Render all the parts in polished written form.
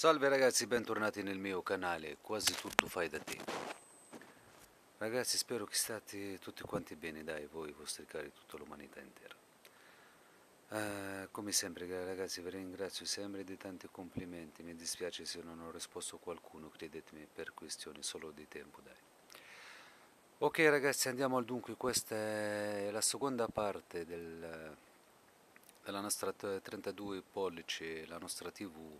Salve ragazzi, bentornati nel mio canale Quasi Tutto Fai da Te. Ragazzi, spero che state tutti quanti bene, dai, voi, i vostri cari, tutta l'umanità intera. Come sempre ragazzi, vi ringrazio sempre di tanti complimenti, mi dispiace se non ho risposto a qualcuno, credetemi, per questioni solo di tempo, dai. Ok ragazzi, andiamo al dunque, questa è la seconda parte della nostra 32 pollici, la nostra TV,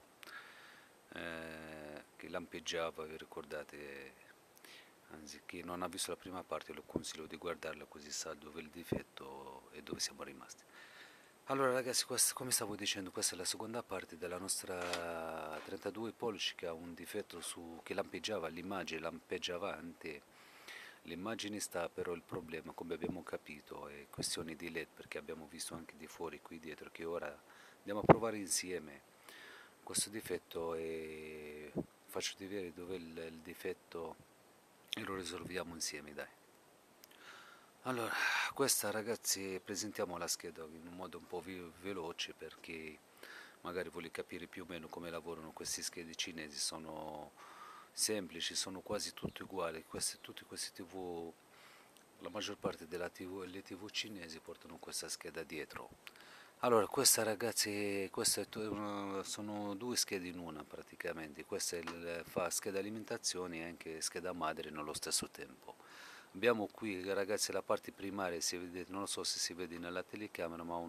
che lampeggiava, vi ricordate? Anzi, chi non ha visto la prima parte lo consiglio di guardarla, così sa dove è il difetto e dove siamo rimasti. Allora ragazzi, come stavo dicendo, questa è la seconda parte della nostra 32 pollici che ha un difetto che lampeggiava, l'immagine lampeggia avanti. L'immagine sta, però il problema, come abbiamo capito, è questione di LED, perché abbiamo visto anche di fuori qui dietro, che ora andiamo a provare insieme questo difetto e faccio vedere dove il difetto e lo risolviamo insieme, dai. Allora, questa ragazzi, presentiamo la scheda in un modo un po' veloce perché magari volete capire più o meno come lavorano queste schede cinesi, sono semplici, sono quasi tutte uguali, tutti questi TV, la maggior parte le TV cinesi portano questa scheda dietro. Allora, questa ragazzi, sono due schede in una praticamente, questa fa scheda alimentazione e anche scheda madre nello stesso tempo. Abbiamo qui ragazzi la parte primaria, si vede, non so se si vede nella telecamera, ma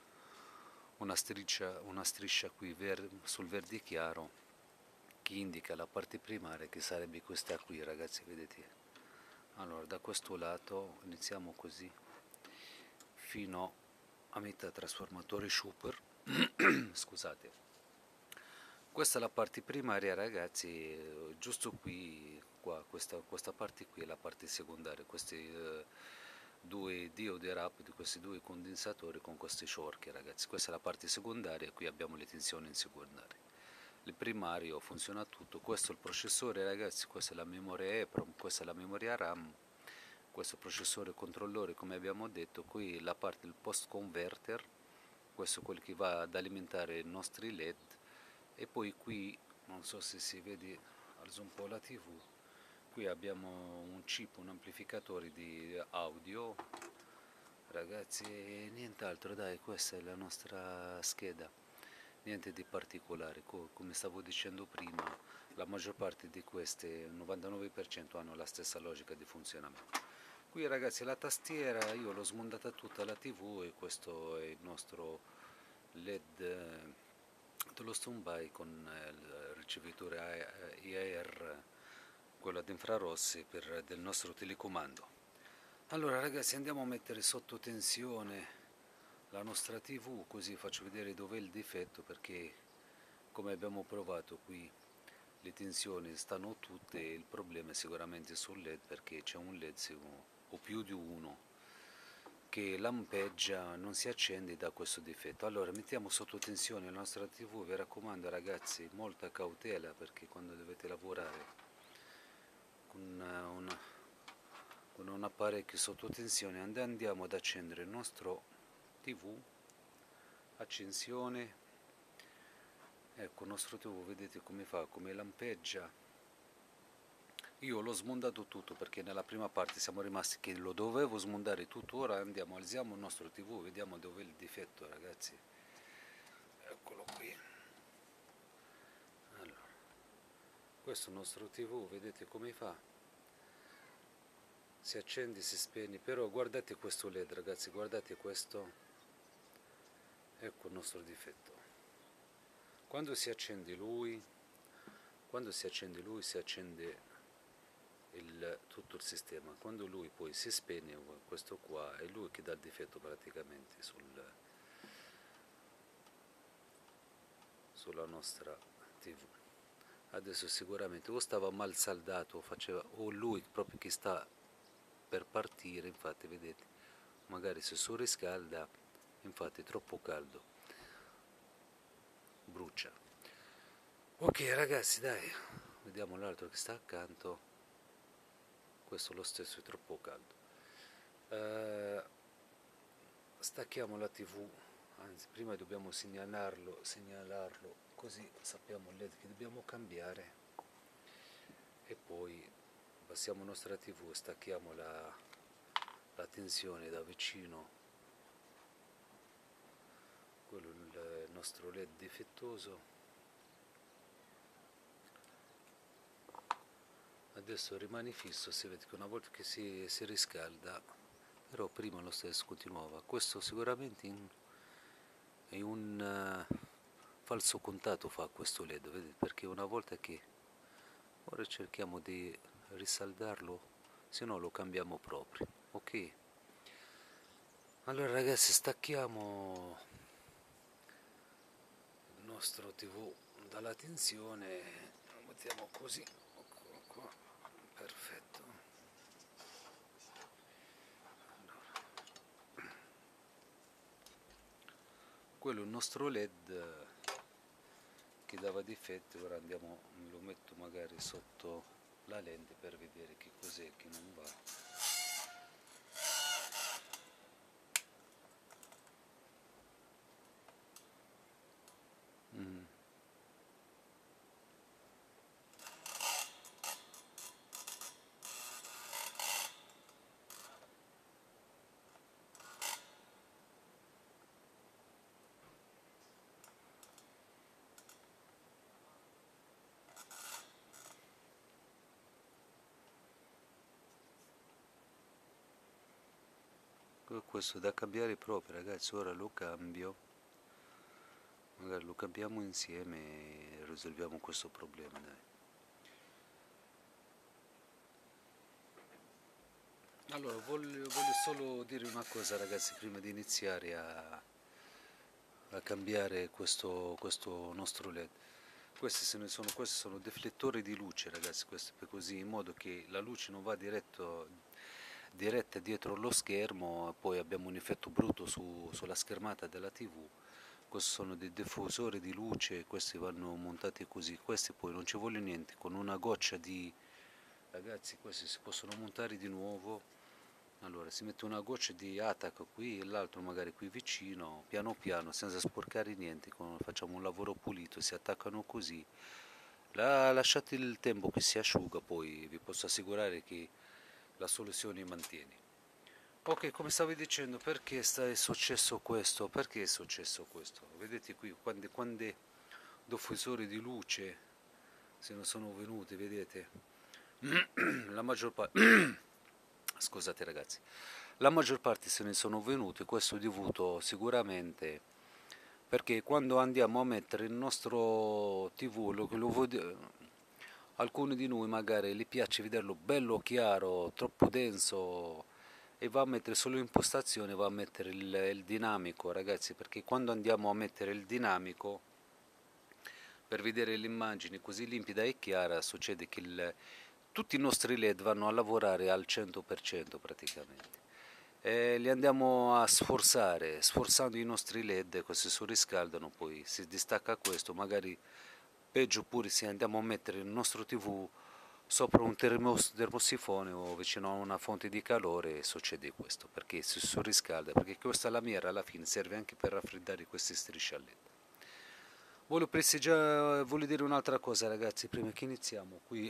una striscia qui sul verde chiaro che indica la parte primaria, che sarebbe questa qui ragazzi, vedete? Allora, da questo lato iniziamo così fino a metà trasformatore super. Scusate. Questa è la parte primaria ragazzi, giusto qui, questa parte qui è la parte secondaria, questi due diodi rapidi, questi due condensatori con queste sciorche ragazzi, questa è la parte secondaria, qui abbiamo le tensioni in secondaria. Il primario funziona tutto, questo è il processore ragazzi, questa è la memoria EEPROM, questa è la memoria RAM, questo processore controllore come abbiamo detto, qui la parte del post converter, questo è quello che va ad alimentare i nostri LED, e poi qui non so se si vede, alzo un po' la TV, qui abbiamo un chip, un amplificatore di audio ragazzi, e nient'altro, dai, questa è la nostra scheda, niente di particolare. Come stavo dicendo prima, la maggior parte di queste, il 99%, hanno la stessa logica di funzionamento. Qui ragazzi la tastiera io l'ho smondata tutta la TV e questo è il nostro LED dello standby con il ricevitore IR, quello ad infrarossi del nostro telecomando. Allora ragazzi, andiamo a mettere sotto tensione la nostra TV, così faccio vedere dov'è il difetto, perché come abbiamo provato qui le tensioni stanno tutte, il problema è sicuramente sul LED, perché c'è un LED o più di uno che lampeggia, non si accende da questo difetto. Allora mettiamo sotto tensione la nostra TV, vi raccomando ragazzi, molta cautela, perché quando dovete lavorare con con un apparecchio sotto tensione andiamo ad accendere il nostro TV, accensione, ecco il nostro TV, vedete come fa, come lampeggia. Io l'ho smontato tutto perché nella prima parte siamo rimasti che lo dovevo smondare tutto, ora alziamo il nostro TV, vediamo dove è il difetto ragazzi. Eccolo qui. Allora, questo è il nostro TV, vedete come fa? Si accende, si spegne, però guardate questo LED ragazzi, guardate questo, ecco il nostro difetto. Quando si accende lui, si accende tutto il sistema, quando lui poi si spegne, questo qua è lui che dà il difetto praticamente sulla nostra TV. Adesso sicuramente o stava mal saldato o lui proprio che sta per partire, infatti vedete, magari se surriscalda, infatti è troppo caldo, brucia. Ok ragazzi, dai, vediamo l'altro che sta accanto, questo lo stesso è troppo caldo. Stacchiamo la TV, anzi prima dobbiamo segnalarlo così sappiamo il LED che dobbiamo cambiare e poi passiamo la nostra TV, stacchiamo la tensione da vicino, quello è il nostro LED difettoso. Adesso rimane fisso, si vede che una volta che si riscalda, però prima lo stesso continuava. Questo sicuramente è un falso contatto fa questo LED, vedete? Perché una volta che ora cerchiamo di risaldarlo, se no lo cambiamo proprio, ok? Allora ragazzi, stacchiamo il nostro TV dalla tensione, lo mettiamo così, eccolo qua, perfetto. Quello è il nostro LED che dava difetti, ora andiamo, lo metto magari sotto la lente per vedere che cos'è che non va. Questo è da cambiare proprio ragazzi, ora lo cambio, magari lo cambiamo insieme e risolviamo questo problema, dai. Allora voglio solo dire una cosa ragazzi prima di iniziare a cambiare questo nostro LED. Questi sono deflettori di luce ragazzi, questi per così, in modo che la luce non va diretta dietro lo schermo e poi abbiamo un effetto brutto sulla schermata della TV. Questi sono dei diffusori di luce, questi vanno montati così, questi poi non ci vuole niente, con una goccia di... Ragazzi, questi si possono montare di nuovo. Allora, si mette una goccia di Atac qui e l'altro magari qui vicino, piano piano, senza sporcare niente, facciamo un lavoro pulito, si attaccano così. Lasciate il tempo che si asciuga, poi vi posso assicurare che la soluzione mantiene. Ok, come stavi dicendo, perché è successo questo? Perché è successo questo? Vedete qui, quando diffusori di luce se ne sono venuti, vedete? La maggior parte... Scusate ragazzi, la maggior parte se ne sono venuti, questo è dovuto sicuramente perché quando andiamo a mettere il nostro TV, alcuni di noi magari gli piace vederlo bello chiaro, troppo denso e va a mettere solo impostazione, va a mettere il dinamico ragazzi, perché quando andiamo a mettere il dinamico per vedere l'immagine così limpida e chiara succede che tutti i nostri LED vanno a lavorare al 100% praticamente. E li andiamo a sforzare, sforzando i nostri LED, questi si riscaldano, poi si distacca questo, magari peggio pure se andiamo a mettere il nostro TV sopra un termosifone o vicino a una fonte di calore succede questo, perché si surriscalda, perché questa lamiera alla fine serve anche per raffreddare queste strisce a LED. Voglio dire un'altra cosa ragazzi, prima che iniziamo qui,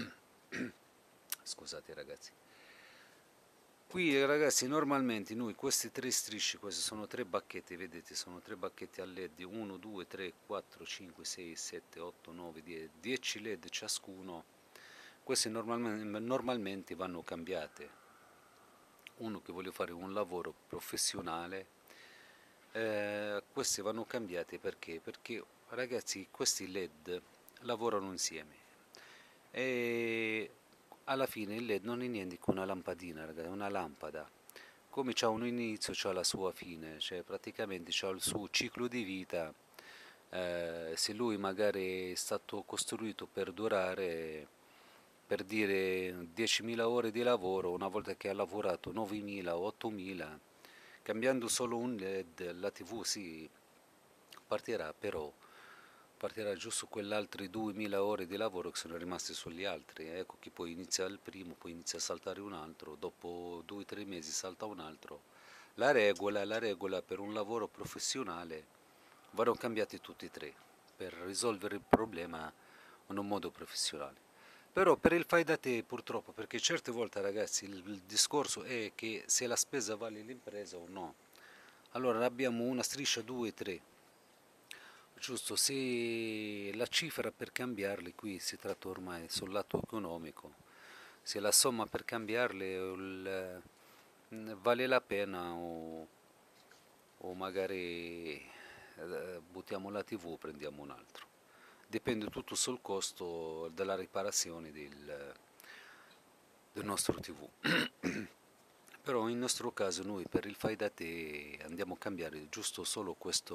scusate ragazzi, qui ragazzi normalmente noi queste tre strisce, queste sono tre bacchette, vedete sono tre bacchette a LED, 1, 2, 3, 4, 5, 6, 7, 8, 9, 10, 10 LED ciascuno, queste normalmente vanno cambiate. Uno che vuole fare un lavoro professionale, queste vanno cambiate perché? Perché ragazzi questi LED lavorano insieme e alla fine il LED non è niente che una lampadina, ragazzi, è una lampada. Come c'ha un inizio, c'ha la sua fine, cioè praticamente c'ha il suo ciclo di vita. Se lui magari è stato costruito per durare, per dire 10.000 ore di lavoro, una volta che ha lavorato 9.000 o 8.000, cambiando solo un LED, la TV si partirà, però partirà giusto quell'altri 2.000 ore di lavoro che sono rimaste sugli altri. Ecco che poi inizia il primo, poi inizia a saltare un altro, dopo 2 o 3 mesi salta un altro. La regola per un lavoro professionale vanno cambiati tutti e tre, per risolvere il problema in un modo professionale. Però per il fai da te purtroppo, perché certe volte ragazzi il discorso è che se la spesa vale l'impresa o no. Allora abbiamo una striscia 2, 3, giusto, se la cifra per cambiarli qui si tratta ormai sul lato economico, se la somma per cambiarli vale la pena o magari buttiamo la TV o prendiamo un altro. Dipende tutto sul costo della riparazione del nostro TV. Però in nostro caso noi per il fai da te andiamo a cambiare giusto solo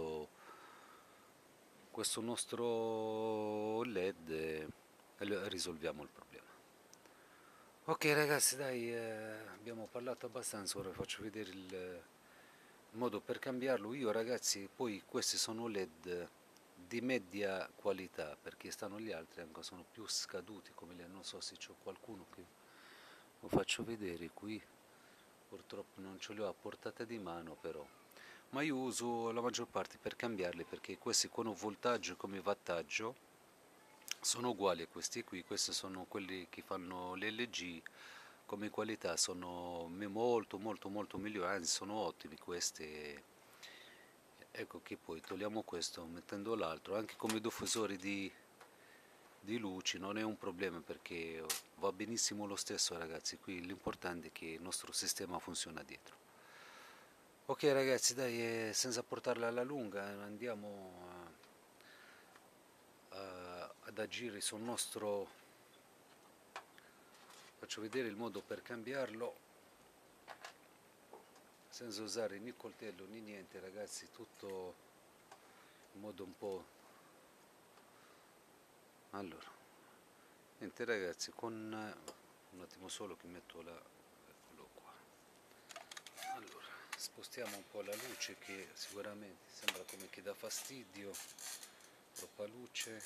questo nostro LED e risolviamo il problema. Ok ragazzi, dai, abbiamo parlato abbastanza, ora vi faccio vedere il modo per cambiarlo. Io ragazzi, poi questi sono LED di media qualità, perché stanno gli altri anche sono più scaduti come le, non so se c'è qualcuno che lo faccio vedere qui, purtroppo non ce li ho a portata di mano però. Ma io uso la maggior parte per cambiarli perché questi con un voltaggio come wattaggio sono uguali a questi qui, questi sono quelli che fanno l'LG, come qualità sono molto molto molto migliori, anzi sono ottimi questi. Ecco che poi togliamo questo mettendo l'altro, anche come diffusori di luci non è un problema perché va benissimo lo stesso ragazzi, qui l'importante è che il nostro sistema funziona dietro. Ok ragazzi, dai, senza portarla alla lunga, andiamo ad agire sul nostro. Faccio vedere il modo per cambiarlo senza usare né coltello né niente ragazzi, tutto in modo un po'. Allora, niente ragazzi, con un attimo solo che metto la. Eccolo qua. Allora, spostiamo un po' la luce che sicuramente sembra come che dà fastidio, troppa luce.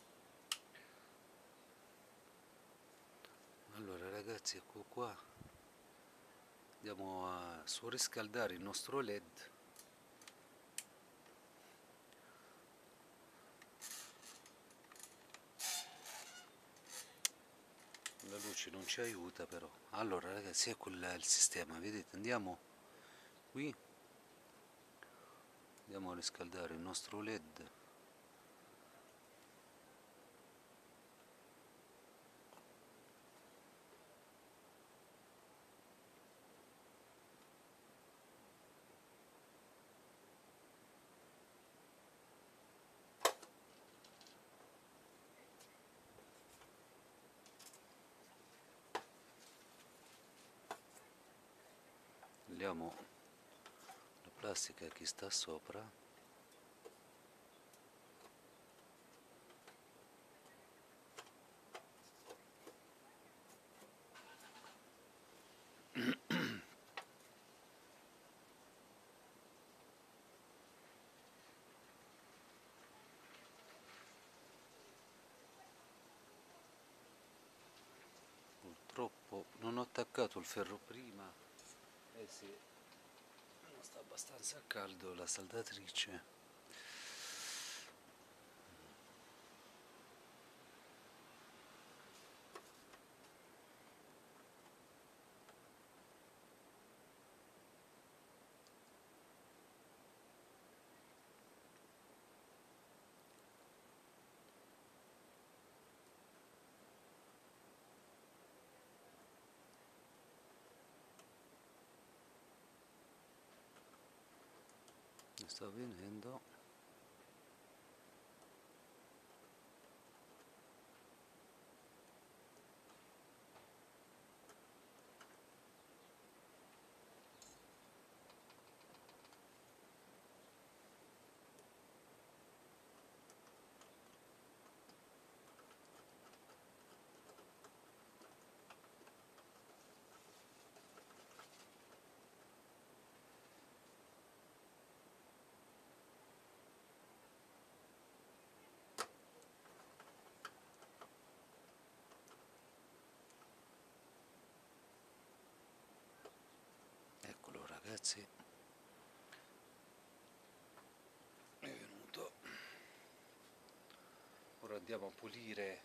Allora ragazzi, ecco qua, andiamo a surriscaldare il nostro LED. La luce non ci aiuta però. Allora ragazzi, ecco il sistema, vedete, andiamo qui, andiamo a riscaldare il nostro LED. Togliamo la plastica che sta sopra. Purtroppo non ho attaccato il ferro prima, eh sì, non sta abbastanza caldo la saldatrice. Mi sta venendo. Eccolo ragazzi, è venuto. ora andiamo a pulire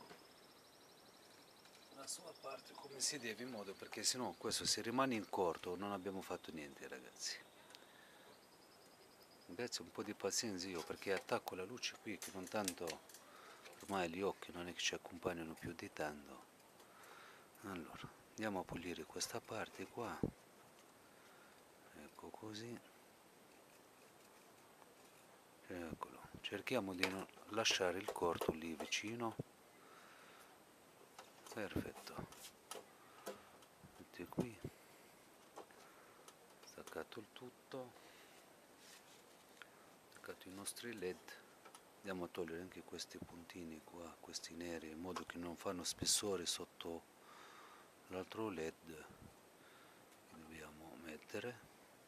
la sua parte come si deve, in modo perché sennò questo se rimane in corto non abbiamo fatto niente, ragazzi. Grazie, un po' di pazienza io perché attacco la luce qui che non tanto, ormai gli occhi non è che ci accompagnano più di tanto. Allora andiamo a pulire questa parte qua, ecco così, eccolo, cerchiamo di non lasciare il corto lì vicino. Perfetto, metti qui, staccato il tutto, staccato i nostri led. Andiamo a togliere anche questi puntini qua, questi neri, in modo che non fanno spessore sotto l'altro led che dobbiamo mettere.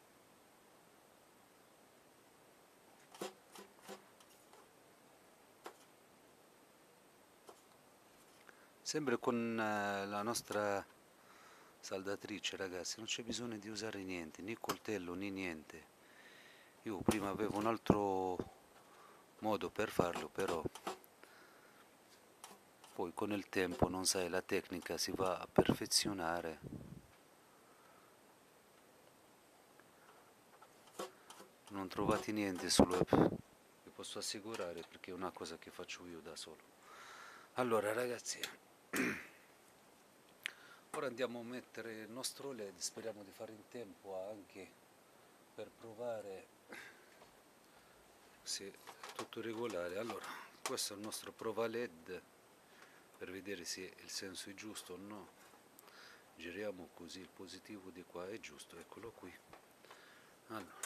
Sempre con la nostra saldatrice, ragazzi, non c'è bisogno di usare niente, né coltello né niente. Io prima avevo un altro modo per farlo, però poi con il tempo, non sai, la tecnica si va a perfezionare. Non trovate niente sul web, vi posso assicurare, perché è una cosa che faccio io da solo. Allora ragazzi, ora andiamo a mettere il nostro led, speriamo di fare in tempo anche per provare se è tutto regolare. Allora, questo è il nostro prova led per vedere se il senso è giusto o no. Giriamo così, il positivo di qua è giusto, eccolo qui. Allora,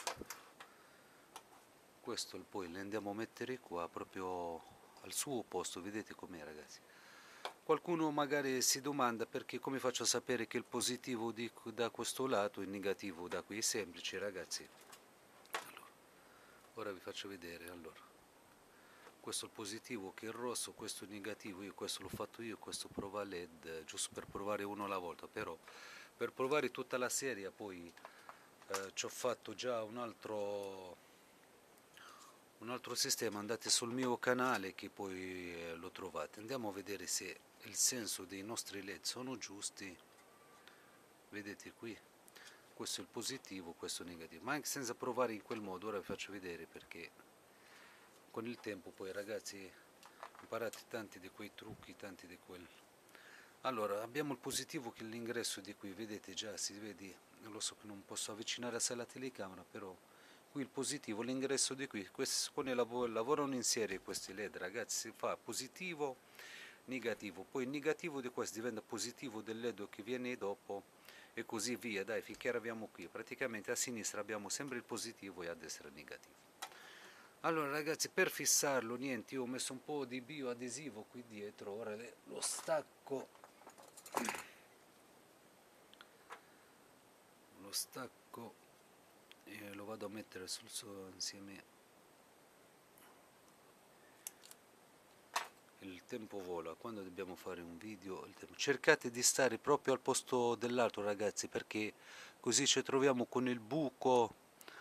questo poi lo andiamo a mettere qua proprio al suo posto, vedete com'è, ragazzi. Qualcuno magari si domanda perché, come faccio a sapere che il positivo da questo lato e il negativo da qui. È semplice, ragazzi. Allora, ora vi faccio vedere. Allora, questo è il positivo che è il rosso, questo è il negativo. Io questo l'ho fatto io, questo prova led, giusto per provare uno alla volta. Però per provare tutta la serie poi ci ho fatto già un altro sistema. Andate sul mio canale che poi lo trovate. Andiamo a vedere se il senso dei nostri led sono giusti. Vedete qui, questo è il positivo, questo è il negativo, ma anche senza provare in quel modo. Ora vi faccio vedere, perché con il tempo poi, ragazzi, imparate tanti di quei trucchi, tanti di quel. Allora, abbiamo il positivo che è l'ingresso di qui, vedete già, si vede, lo so che non posso avvicinare assai la telecamera, però qui il positivo, l'ingresso di qui, quando lavorano in serie questi led, ragazzi, si fa positivo, negativo, poi il negativo di questo diventa positivo del led che viene dopo e così via. Dai, finché arriviamo qui, praticamente a sinistra abbiamo sempre il positivo e a destra il negativo. Allora ragazzi, per fissarlo, niente, io ho messo un po' di bioadesivo qui dietro, ora lo stacco, e lo vado a mettere sul suo insieme. Il tempo vola, quando dobbiamo fare un video cercate di stare proprio al posto dell'altro, ragazzi, perché così ci troviamo con il buco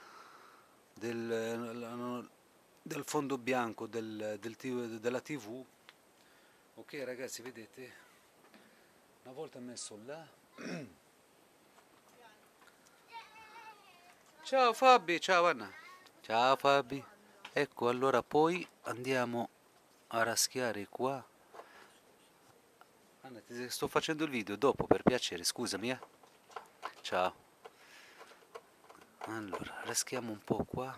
del fondo bianco della TV. Ok ragazzi, vedete, una volta messo là. Ciao Fabi, ciao Anna. Ciao Fabi. Ecco, allora poi andiamo a raschiare qua. Anna, ti sto facendo il video dopo, per piacere, scusami, eh. Ciao. Allora, raschiamo un po' qua.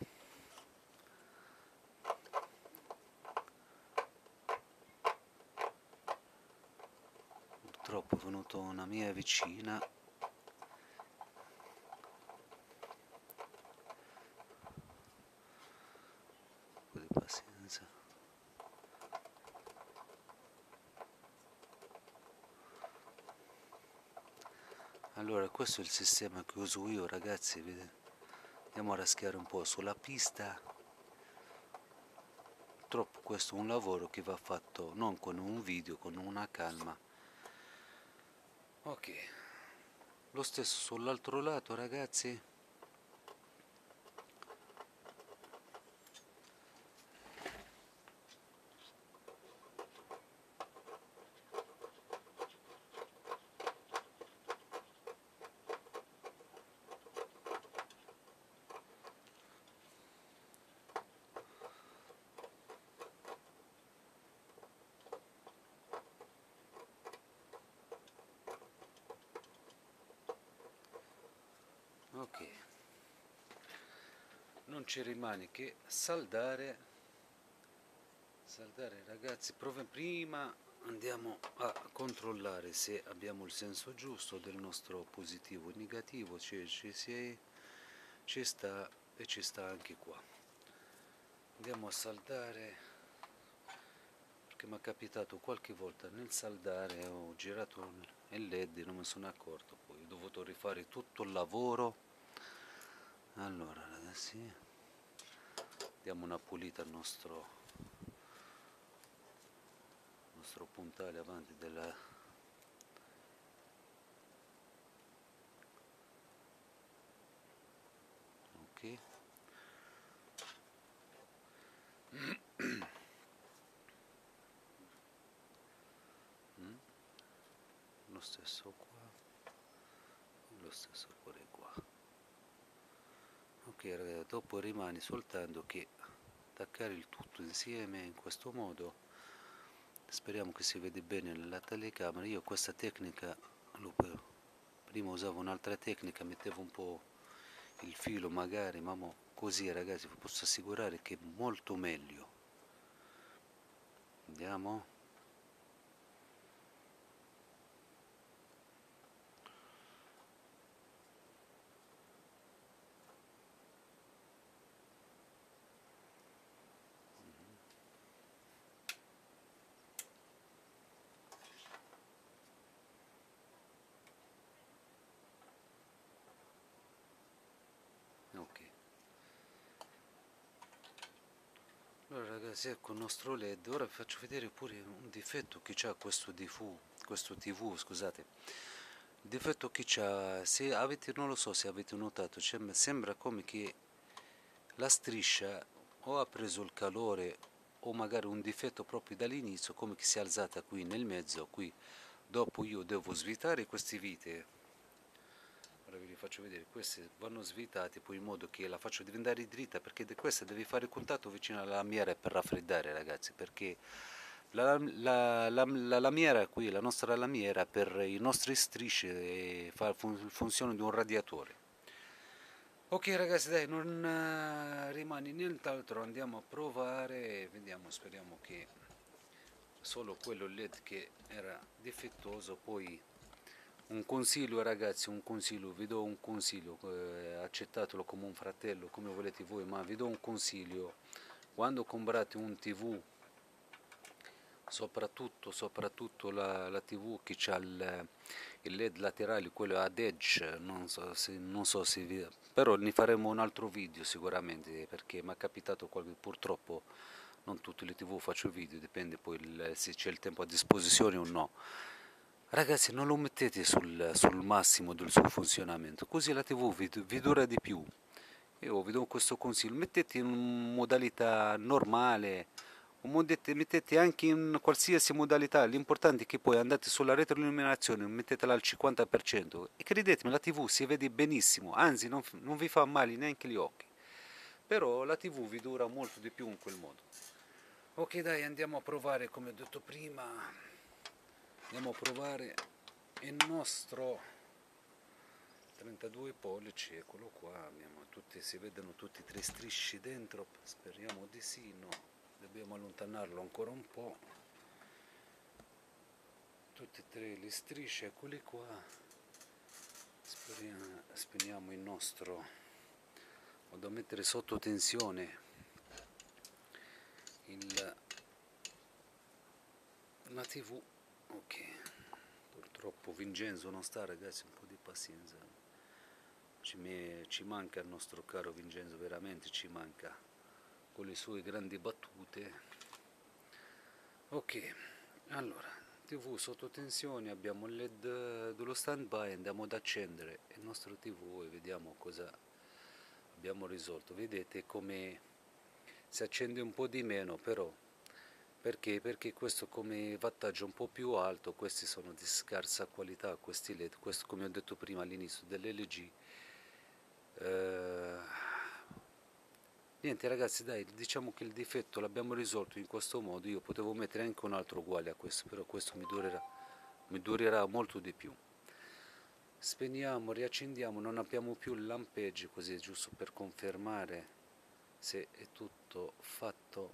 Purtroppo è venuta una mia vicina. Un po' di pazienza. Allora, questo è il sistema che uso io, ragazzi. Andiamo a raschiare un po' sulla pista. Purtroppo questo è un lavoro che va fatto non con un video, con una calma. Ok, lo stesso sull'altro lato, ragazzi. Ok, non ci rimane che saldare ragazzi. Prima andiamo a controllare se abbiamo il senso giusto del nostro positivo e negativo, cioè ci sta e ci sta anche qua. Andiamo a saldare, perché mi è capitato qualche volta nel saldare ho girato il led e non mi sono accorto, poi ho dovuto rifare tutto il lavoro. Allora ragazzi, diamo una pulita al nostro puntale avanti della ok. Lo stesso qua, lo stesso pure qua. Ok ragazzi, dopo rimane soltanto che attaccare il tutto insieme in questo modo. Speriamo che si vede bene nella telecamera. Io questa tecnica prima usavo un'altra tecnica, mettevo un po' il filo magari, ma così ragazzi vi posso assicurare che è molto meglio. Andiamo. Ok, allora ragazzi, ecco il nostro led. Ora vi faccio vedere pure un difetto che c'ha questo TV, scusate. Il difetto che c'ha, se avete, non lo so se avete notato, sembra come che la striscia o ha preso il calore o magari un difetto proprio dall'inizio, come che si è alzata qui nel mezzo, qui. Dopo io devo svitare queste vite. Ora vi faccio vedere, queste vanno svitate poi in modo che la faccio diventare dritta, perché di questa devi fare contatto vicino alla lamiera per raffreddare ragazzi, perché la lamiera qui, la nostra lamiera per i nostri strisce fa funzione di un radiatore. Ok ragazzi, dai, non rimane nient'altro, andiamo a provare, vediamo, speriamo che solo quello LED che era difettoso. Poi un consiglio ragazzi, un consiglio, vi do un consiglio, accettatelo come un fratello, come volete voi, ma vi do un consiglio: quando comprate un TV, soprattutto la TV che ha il LED laterale, quello ad edge, non so se vi, però ne faremo un altro video sicuramente, perché mi è capitato purtroppo non tutte le TV faccio video, dipende poi se c'è il tempo a disposizione o no. Ragazzi, non lo mettete sul massimo del suo funzionamento, così la TV vi dura di più. Io vi do questo consiglio: mettete in modalità normale, o mettete anche in qualsiasi modalità, l'importante è che poi andate sulla retroilluminazione, mettetela al 50% e credetemi, la TV si vede benissimo, anzi non vi fa male neanche gli occhi, però la TV vi dura molto di più in quel modo. Ok dai, andiamo a provare, come ho detto prima, andiamo a provare il nostro 32 pollici, eccolo qua, si vedono tutti e tre strisci dentro, speriamo di sì, no, dobbiamo allontanarlo ancora un po', tutte e tre le strisce, eccole qua. Spegniamo il nostro, vado a mettere sotto tensione la TV. Ok, purtroppo Vincenzo non sta ragazzi, un po' di pazienza, ci manca il nostro caro Vincenzo, veramente ci manca, con le sue grandi battute. Ok, allora TV sotto tensione, abbiamo il LED dello stand by, andiamo ad accendere il nostro TV e vediamo cosa abbiamo risolto. Vedete come si accende un po' di meno, però perché questo come wattaggio un po' più alto, questi sono di scarsa qualità, questi LED, questo come ho detto prima all'inizio dell'LG. Niente ragazzi, dai, diciamo che il difetto l'abbiamo risolto in questo modo. Io potevo mettere anche un altro uguale a questo, però questo mi durerà molto di più. spegniamo, riaccendiamo, non abbiamo più il lampeggi, così giusto per confermare se è tutto fatto.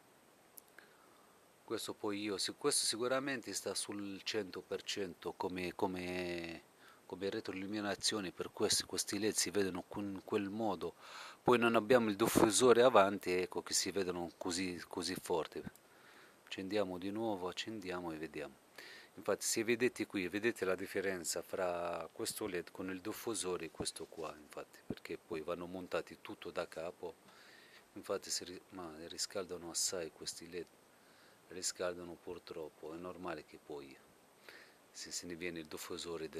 Questo poi questo sicuramente sta sul 100% come retroilluminazione, per questi LED si vedono in quel modo. Poi non abbiamo il diffusore avanti, ecco che si vedono così forti. Accendiamo di nuovo, accendiamo e vediamo. Infatti se vedete qui, vedete la differenza fra questo LED con il diffusore e questo qua, infatti, perché poi vanno montati tutto da capo. Infatti ma riscaldano assai questi LED, riscaldano purtroppo, è normale che poi se ne viene il diffusore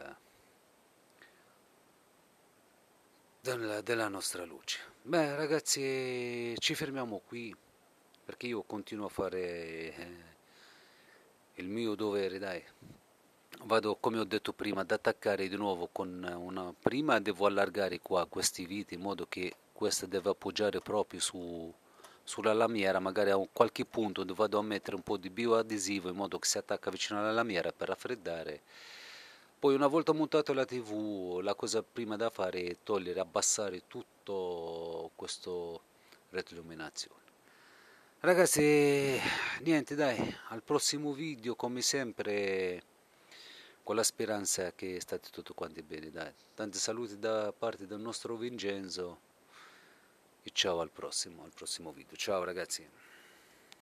della nostra luce. Beh ragazzi, ci fermiamo qui perché io continuo a fare il mio dovere, dai. Vado, come ho detto prima, ad attaccare di nuovo con una... Prima devo allargare qua questi viti in modo che questa deve appoggiare proprio sulla lamiera, magari a qualche punto dove vado a mettere un po' di bioadesivo in modo che si attacca vicino alla lamiera per raffreddare. Poi una volta montato la TV, la cosa prima da fare è togliere, abbassare tutto questo retroilluminazione. Ragazzi, niente dai, al prossimo video come sempre con la speranza che state tutti quanti bene, dai. Tanti saluti da parte del nostro Vincenzo e ciao al prossimo video. Ciao ragazzi.